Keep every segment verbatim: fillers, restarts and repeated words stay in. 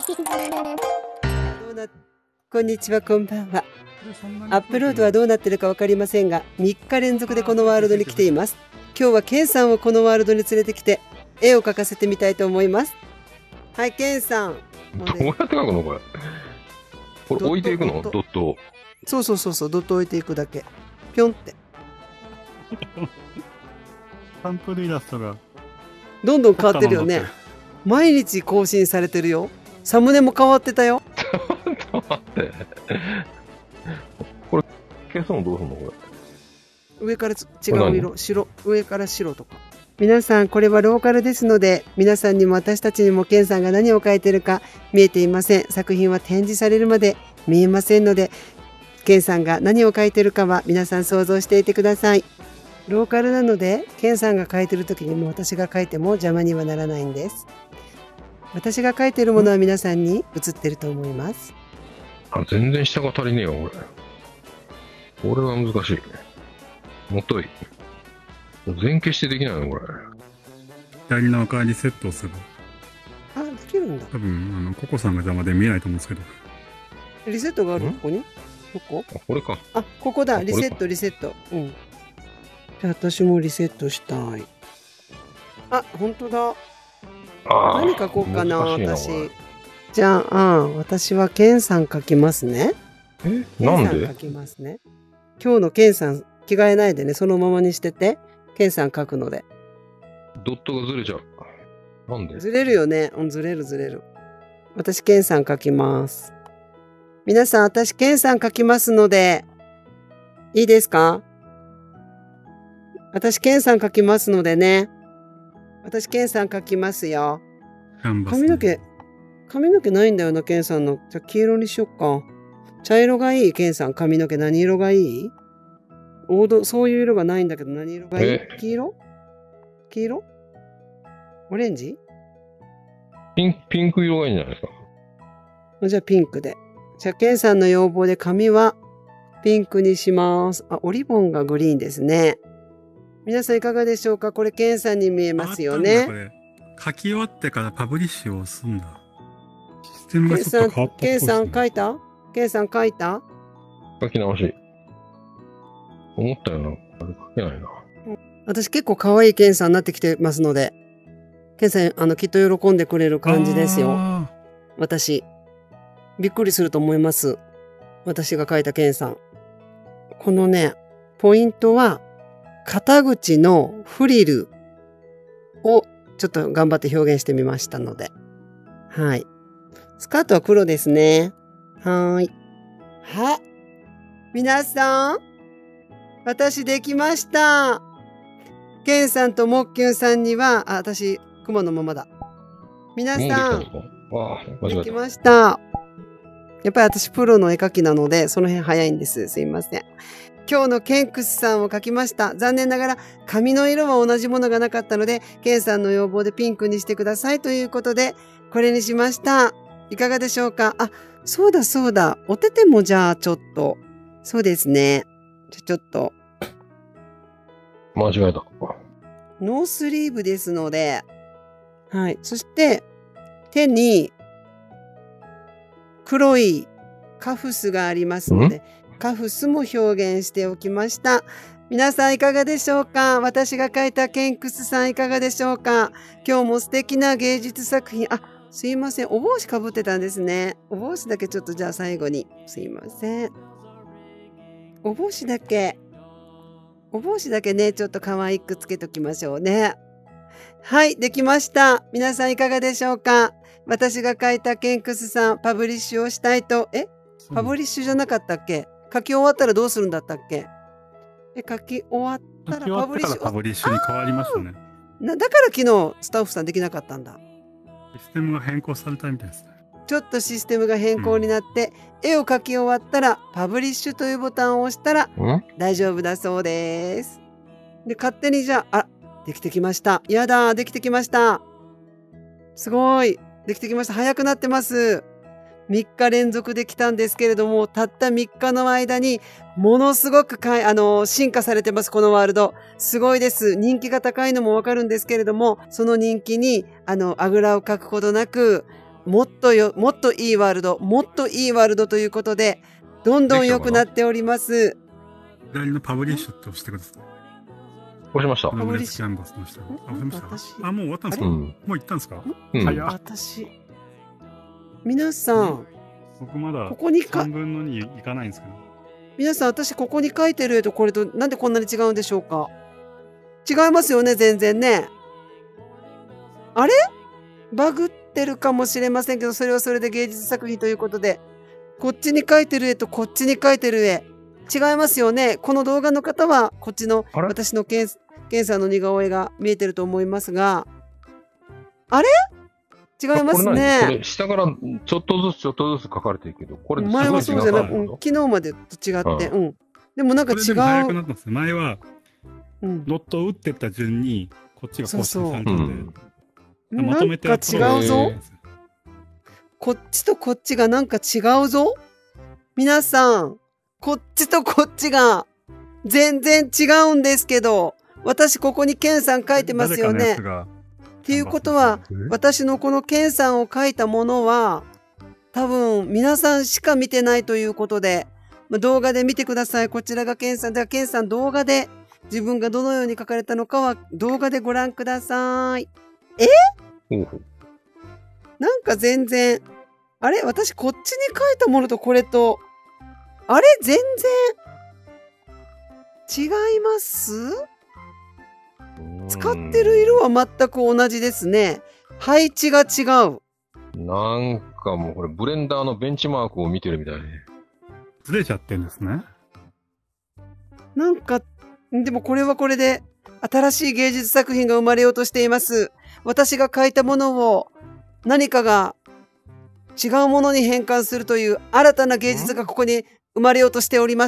どうなこんにちは、こんばんは。アップロードはどうなってるかわかりませんが、みっか連続でこのワールドに来ています。今日はケンさんをこのワールドに連れてきて、絵を描かせてみたいと思います。はい、ケンさん。 どうやって描くのこれ。これ置いていくのドットを。 そうそうそうそう、ドット置いていくだけ。ぴょんって。 サンプルイラストがどんどん変わってるよね。毎日更新されてるよ。サムネも変わってたよ。 ちょっと待って。これ消すのどうすんのこれ。 上から違う色、白、上から白とか。皆さん、これはローカルですので、皆さんにも私たちにもケンさんが何を描いてるか見えていません。作品は展示されるまで見えませんので、ケンさんが何を描いてるかは皆さん想像していてください。ローカルなので、ケンさんが描いてる時にも私が描いても邪魔にはならないんです。私が描いてるものは皆さんに映ってると思います。 あ、全然下が足りねえよ、これ。これは難しい。もっといい。全消してできないのこれ。 左の赤リセットをする。 あ、できるんだ。 多分、あの、ココさんが邪魔で見えないと思うんですけど。 リセットがあるここにどこあ、これか。 あ、ここだ。リセット、リセット。うん。じゃあ私もリセットしたい。あ、本当だ。何書こうかな、私。じゃあ、私はケンさん書きますね。 え、なんで？ ケンさん書きますね。今日のケンさん着替えないでね、そのままにしてて。ケンさん書くので。 ドットがずれちゃう。なんで？ ずれるよね。うん、ずれるずれる。私、ケンさん書きます。皆さん、私、ケンさん書きますので、いいですか？私、ケンさん書きますのでね。私、ケンさん書きますよ。髪の毛、髪の毛ないんだよな、ケンさんの。じゃあ、黄色にしよっか。茶色がいい？ケンさん、髪の毛何色がいい？王道、そういう色がないんだけど、何色がいい？黄色？黄色？オレンジ？ ピン、ピンク色がいいんじゃないですか。 じゃあ、ピンクで。じゃあ、ケンさんの要望で髪はピンクにします。あ、オリボンがグリーンですね。皆さんいかがでしょうか？これ、ケンさんに見えますよね。 書き終わってからパブリッシュを押すんだ。システムがちょっと変わったっぽいですね。 ケンさん書いた？ケンさん書いた？ 書き直し。思ったよな。あれ書けないな。 私結構可愛いケンさんになってきてますので、ケンさん、あの、きっと喜んでくれる感じですよ。私。びっくりすると思います。私が書いたケンさん。このね、ポイントは、肩口のフリルをちょっと頑張って表現してみましたので。はい。スカートは黒ですね。はーい。は、皆さん、私できました。ケンさんとモッキュンさんには、あ、私、雲のままだ。皆さん、できました。やっぱり私プロの絵描きなので、その辺早いんです。すいません。今日のケンクスさんを描きました。残念ながら髪の色は同じものがなかったので、ケンさんの要望でピンクにしてくださいということで、これにしました。いかがでしょうか？あ、そうだそうだ。お手手もじゃあちょっと。そうですね。じゃちょっと。 間違えた。 ノースリーブですので、はい。そして、手に黒いカフスがありますので、カフスも表現しておきました。皆さんいかがでしょうか？私が描いたケンクスさんいかがでしょうか？今日も素敵な芸術作品。あ、すいません。お帽子かぶってたんですね。お帽子だけちょっとじゃあ最後に。すいません。お帽子だけ。お帽子だけね、ちょっと可愛くつけときましょうね。はい、できました。皆さんいかがでしょうか？私が書いたケンクスさん、パブリッシュをしたいと、え？パブリッシュじゃなかったっけ？書き終わったらどうするんだったっけ？え、書き終わったらパブリッシュ。 パブリッシュに変わりましたね。 な、だから昨日スタッフさんできなかったんだ。 システムが変更されたみたいですね。 ちょっとシステムが変更になって、うん、絵を描き終わったらパブリッシュというボタンを押したら大丈夫だそうです。で、勝手にじゃあ、あ、できてきました。やだ、できてきました。すごい。できてきました。早くなってます。みっか連続できたんですけれども、たったみっかの間にものすごくかい、あの、進化されてます、このワールド。すごいです。人気が高いのもわかるんですけれども、その人気に、あの、あぐらをかくことなく、 もっとよ、もっといいワールド、もっといいワールドということで、どんどん良くなっております。 左のパブリッシュって押してください。 押しました。 プログレスキャンバスの下。あ、押しました。あ、もう終わったんですか？ うん、 もう行ったんですか？ うん、 早っ。 私、皆さん、 僕まだここにかさんぶんのにいかないんですけど。 皆さん、私ここに書いてる絵とこれとなんでこんなに違うんでしょうか？違いますよね、全然ね。あれ？バグってるかもしれませんけど、それはそれで芸術作品ということで、こっちに描いてる絵とこっちに描いてる絵、違いますよね。この動画の方は、こっちの私のケン、ケンさんの似顔絵が見えてると思いますが、あれ？違いますこれね。 これ下からちょっとずつちょっとずつ書かれてるけど、これすごい前はそうじゃなく、 違ううん昨日までと違って、 ううん。でもなんか違これでも早くう。 なったんですよ。前は、 うん。 ドットを打ってった順に、こっちが更新されてうるんで、まとめてなんか違うぞ。こっちとこっちがなんか違うぞ。皆さん、こっちとこっちが全然違うんですけど、私ここにケンさん書いてますよね。っていうことは、私のこのケンさんを書いたものは、多分皆さんしか見てないということで、まあ、動画で見てください。こちらがケンさん。ではケンさん動画で自分がどのように書かれたのかは動画でご覧ください。え？ ほうほうなんか全然、あれ私こっちに書いたものとこれと、あれ全然違います？使ってる色は全く同じですね。配置が違う。 なんかもうこれブレンダーのベンチマークを見てるみたいで。 ずれちゃってんですね。 なんか、でもこれはこれで新しい芸術作品が生まれようとしています。私が書いたものを何かが違うものに変換するという新たな芸術がここに生まれようとしております。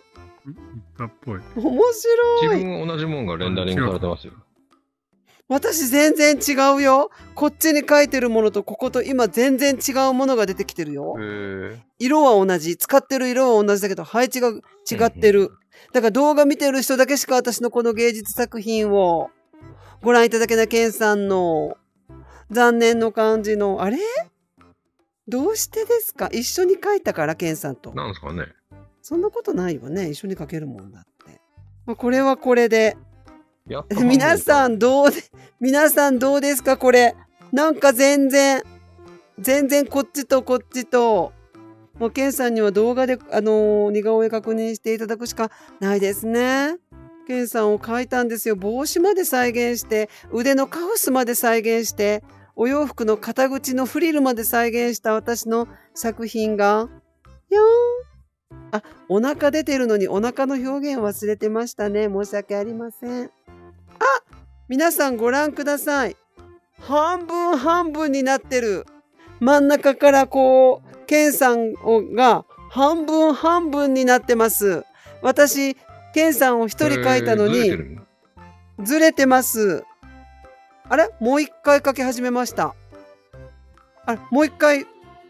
っぽい。 面白い。 自分同じもんがレンダリングされてますよ。 私全然違うよ。こっちに書いてるものとここと今全然違うものが出てきてるよ。 へ色は同じ。使ってる色は同じだけど配置が違ってる。だから動画見てる人だけしか私のこの芸術作品をご覧いただけないケンさんの残念の感じの、あれ？どうしてですか？一緒に書いたからケンさんと。 なんですかね。 そんなことないわね。一緒に書けるもんだって。まあ、これはこれで。 やっ皆さんどうで、皆さんどうですかこれ。なんか全然、全然こっちとこっちと、もうケンさんには動画で、あのー似顔絵確認していただくしかないですね。ケンさんを描いたんですよ。帽子まで再現して、腕のカフスまで再現して、お洋服の肩口のフリルまで再現した私の作品が、よーん。あ、お腹出てるのにお腹の表現忘れてましたね。申し訳ありません。あ、皆さんご覧ください。半分半分になってる。真ん中からこう、ケンさんが半分半分になってます。私、ケンさんを一人描いたのに、ずれてます。あれ？もう一回描き始めました。あれ？もう一回。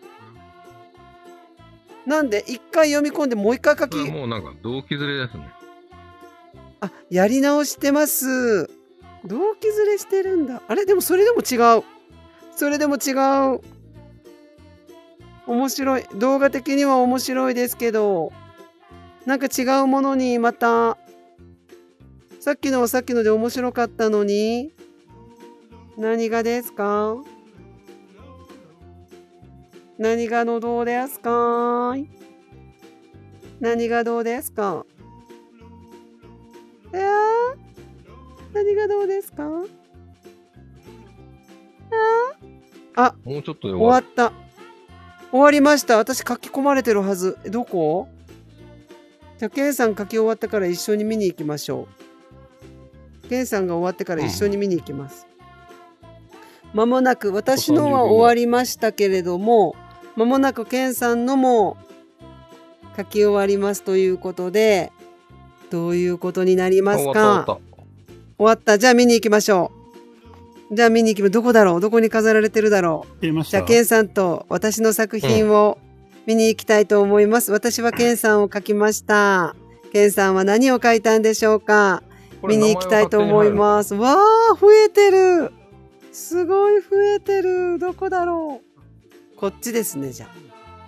なんで一回読み込んでもう一回描き。 もうなんか動機ずれですね。 あ、やり直してます。動機ずれしてるんだ。あれ？でもそれでも違う。それでも違う。面白い。動画的には面白いですけど、なんか違うものにまた、さっきのはさっきので面白かったのに、何がですか？何がのどうですか？何がどうですか？えー、何がどうですか？ああ、 もうちょっとで終わった。終わりました。私書き込まれてるはず。え、どこ？じゃあ、ケンさん書き終わったから一緒に見に行きましょう。ケンさんが終わってから一緒に見に行きます。ま、もなく、私のは終わりましたけれども、まもなくケンさんのも書き終わりますということで、どういうことになりますか？ 終わった終わった。 終わった。じゃあ見に行きましょう。じゃあ見に行きま、どこだろう？どこに飾られてるだろう？じゃあケンさんと私の作品を見に行きたいと思います。うん、私はケンさんを描きました。ケンさんは何を描いたんでしょうか？見に行きたいと思います。わー、増えてる。すごい増えてる。どこだろう？ こっちですね、じゃあ。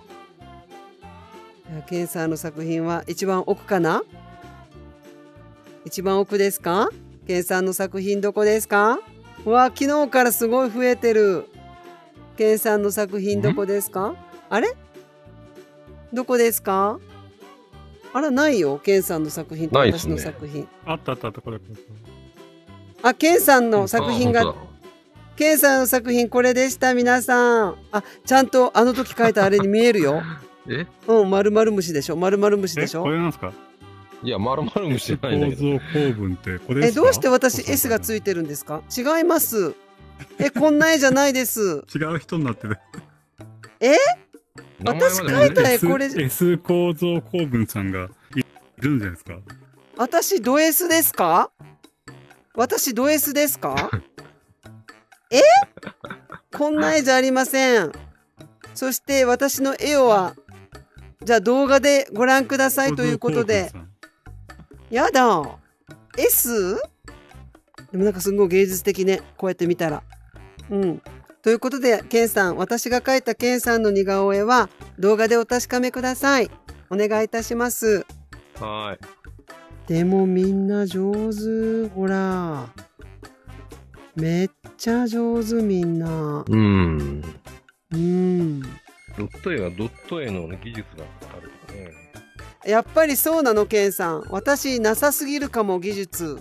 ケンさんの作品は一番奥かな？一番奥ですか？ケンさんの作品どこですか？うわ、昨日からすごい増えてる。ケンさんの作品どこですか？あれ？どこですか？あら、ないよ。ケンさんの作品と私の作品。 あったあったあった、これ。 あ、ケンさんの作品が、 あ本ケンさんの作品これでした、皆さん。あ、ちゃんとあの時書いたあれに見えるよ。 当だえうん、まるまる虫でしょ。まるまる虫でしえ、こょ。 れなんですか？ いや、丸々虫じゃないんだけど。 構造構文ってこれでえ、 すか？ どうして私 エス がついてるんですか？違います。え、こんな絵じゃないです。 違う人になってる。 え？ 名前まで私描いた絵これ S, S 構造構文さんがいるんじゃないですか？ 私ド S ですか？私ド S ですか？え？こんな絵じゃありません。そして私の絵をはじゃあ動画でご覧くださいということで。 構造構文さんやだ S？ でもなんかすごい芸術的ね、こうやって見たら。うんということで、ケンさん、私が描いたケンさんの似顔絵は動画でお確かめください。お願いいたします。 はでもみんな上手。ほら。めっちゃ上手みんな。 い。うん。 うん。 ドット絵はドット絵の技術があるからね。 やっぱりそうなの、ケンさん。私、なさすぎるかも、技術。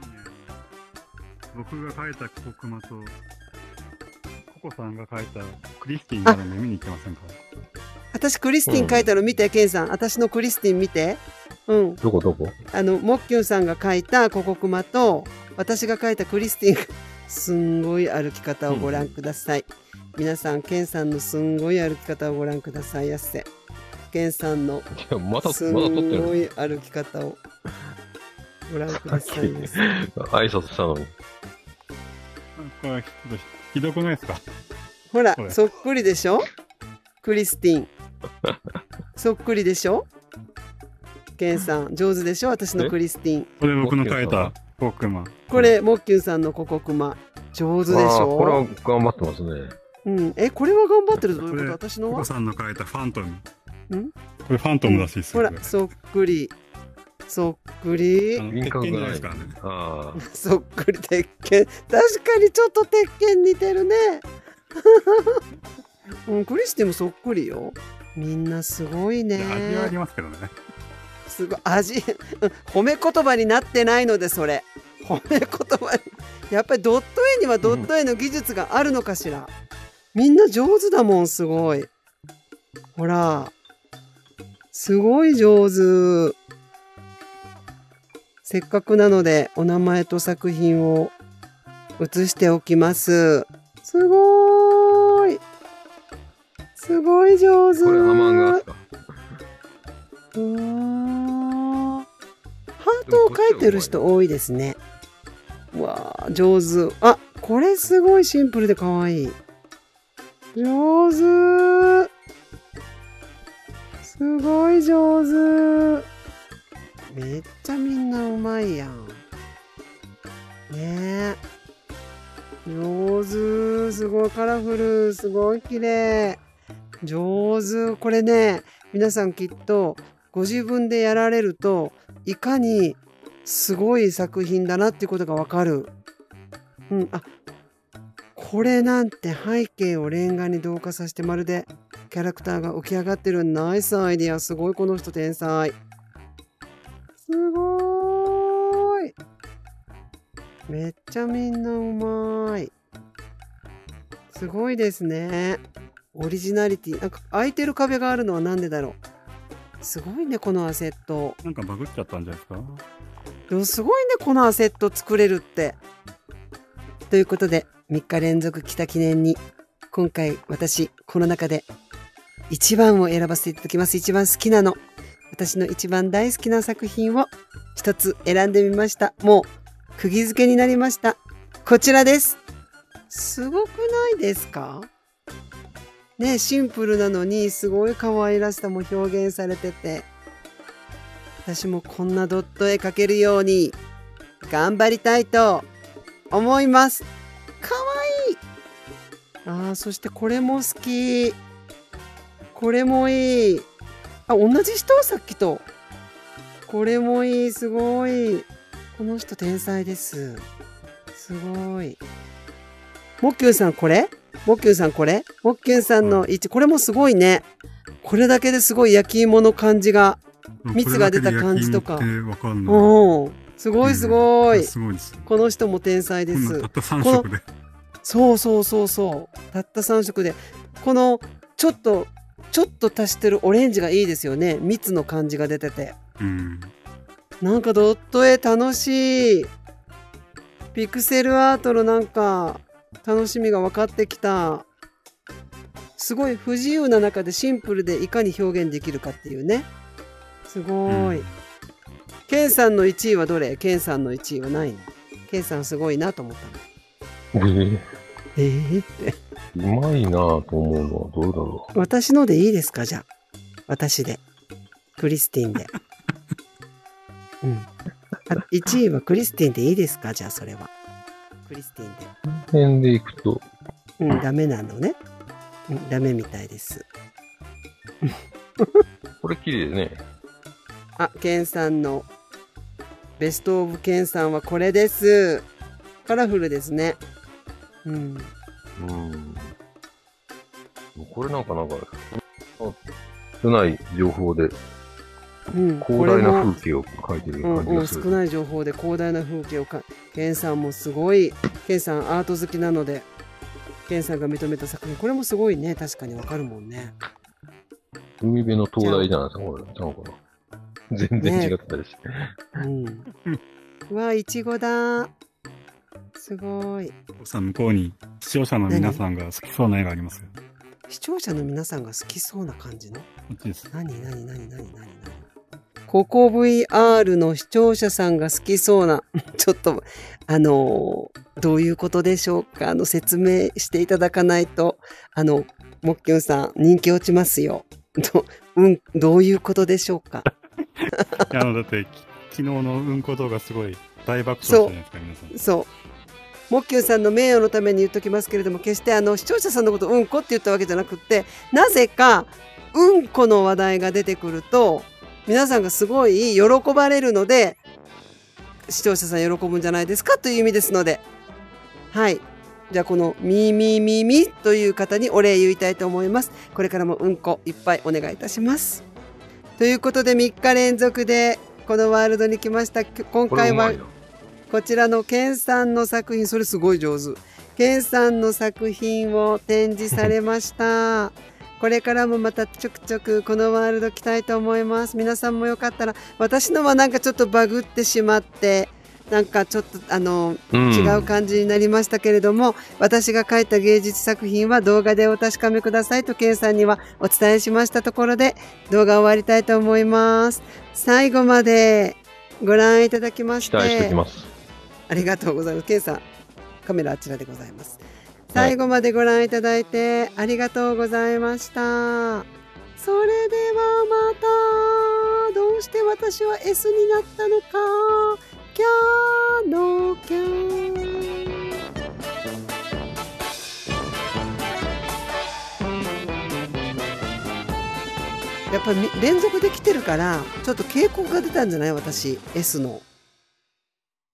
僕が描いたココクマとココさんが描いたクリスティンがあるので見に行ってませんか？ 私、クリスティン描いたの見て、ケンさん。私のクリスティン見て。うん。 どこどこあの、モッキュンさんが描いたココクマと、私が描いたクリスティン。すんごい歩き方をご覧ください。皆さん、ケンさんのすんごい歩き方をご覧くださいやせ。ケンさんのいや、また、 すまだ撮ってんごる。 い歩き方をご覧くださいです。 挨拶したのに。 これちょっとひどくないですか？ ほらこ、れそっくりでしょ？クリスティン。そっくりでしょ？ケンさん、上手でしょ？私のクリスティン。 これ僕の描いたココクマ。 これ、モッキュンさんのココクマ。上手でしあーょ？ これは頑張ってますね。 うん。え、これは頑張ってるどういうここれと？私のはココさんの描いたファントム。 ん？ これファントムらしいですよ。 ほら、そっくり。そっくりあ。の輪郭鉄拳じゃがないい。 なですからね。 ああ。 そっくり鉄拳。確かにちょっと鉄拳似てるね。うん、クリスティもそっくりよ。みんなすごいね。 味はありますけどね。 すごい味、うん褒め言葉になってないのでそれ。褒め言葉に。やっぱりドット絵にはドット絵の技術があるのかしら。みんな上手だもん、すごい。ほら。すごい上手。せっかくなのでお名前と作品を写しておきます。すごーい。すごい上手。 これアマンガースか。 うわーハートを描いてる人多いですね。うわー上手。あ、これすごいシンプルで可愛い。上手。すごい上手。めっちゃみんなうまいやん。ねえ。上手。すごいカラフル。すごい綺麗。上手。これね、皆さんきっとご自分でやられるといかにすごい作品だなっていうことがわかる。うん、あ、これなんて背景をレンガに同化させてまるでキャラクターが浮き上がってるナイスアイディア。すごいこの人天才。すごーい。めっちゃみんなうまい。すごいですね。オリジナリティ。なんか空いてる壁があるのはなんでだろう。すごいね、このアセット。 なんかバグっちゃったんじゃないですか？ でもすごいね、このアセット作れるって。ということで、みっか連続来た記念に、今回私、この中で一番を選ばせていただきます。一番好きなの。私の一番大好きな作品を一つ選んでみました。もう、釘付けになりました。こちらです。すごくないですか？ね、シンプルなのにすごい可愛らしさも表現されてて、私もこんなドット絵描けるように頑張りたいと思います。かわいい。あー、そしてこれも好き。 これもいい。あ、同じ人さっきと。これもいい。すごい。この人天才です。すごい。もっきゅんさんこれもっきゅんさんこれもっきゅんさんの位置、これもすごいね。これだけですごい焼き芋の感じが、蜜が出た感じとか。おお、すごいすごい。この人も天才です。 たったさん色で。 そうそうそうそう。たったさん色で。この、ちょっと、ちょっと足してるオレンジがいいですよね。蜜の感じが出てて。 うん。 なんかドット絵楽しい。ピクセルアートのなんか、楽しみが分かってきた。すごい不自由な中でシンプルでいかに表現できるかっていうね。すごい。うん、ケンさんのいちいはどれ？ケンさんのいちいはないの？ケンさんすごいなと思ったの。 えー、 えー、って。 うまいなぁと思うのはどうだろう。 私のでいいですか？じゃあ。私で。クリスティンで。うん。いちいはクリスティンでいいですか？じゃあそれは。クリスティンで。 この辺でいくと。 うん、ダメなのね。うん、ダメみたいです。 これ綺麗ね。 あ、ケンさんのベストオブケンさんはこれです。カラフルですね。うん。 うん。これなんかなんか、少ない情報で、うん、広大な風景を描いてる感じがする。 うんうん、少ない情報で広大な風景をか、ケンさんもすごい、ケンさんアート好きなので、ケンさんが認めた作品、これもすごいね、確かにわかるもんね。 海辺の灯台じゃないですか、これ。ちゃうかな。全然違ったりして。ね、 うん。うわ、いちごだ。すごい。 さん、向こうに視聴者の皆さんが好きそうな絵がありますよ。 視聴者の皆さんが好きそうな感じの。 こっちです。 何何何何何何。ココ ブイアール の視聴者さんが好きそうな。ちょっと、あのー、どういうことでしょうか。あの、説明していただかないと、あの、もっきゅんさん、人気落ちますよ。ど、うん、どういうことでしょうか。 いや、あの、だって、昨日のうんこ動画すごい大爆笑したじゃないですか、皆さん。 そう。もっきゅんさんの名誉のために言っときますけれども、決してあの視聴者さんのことうんこって言ったわけじゃなくって、なぜかうんこの話題が出てくると皆さんがすごい喜ばれるので、視聴者さん喜ぶんじゃないですかという意味ですので、はい。じゃあこのみみみみという方にお礼言いたいと思います。これからもうんこいっぱいお願いいたします。ということでみっか連続でこのワールドに来ました。今回はこちらのケンさんの作品、それすごい上手。ケンさんの作品を展示されました。これからもまたちょくちょくこのワールド来たいと思います。皆さんもよかったら、私のはなんかちょっとバグってしまって、なんかちょっとあの、うん、違う感じになりましたけれども、私が描いた芸術作品は動画でお確かめくださいとケンさんにはお伝えしましたところで、動画終わりたいと思います。最後までご覧いただきまして、 期待しておきます。 ありがとうございます。ケンさん、カメラあちらでございます。最後までご覧いただいてありがとうございました。それではまた、どうして私は エス になったのか、キャーのキャー。やっぱり連続できてるから、ちょっと傾向が出たんじゃない？私 エス の。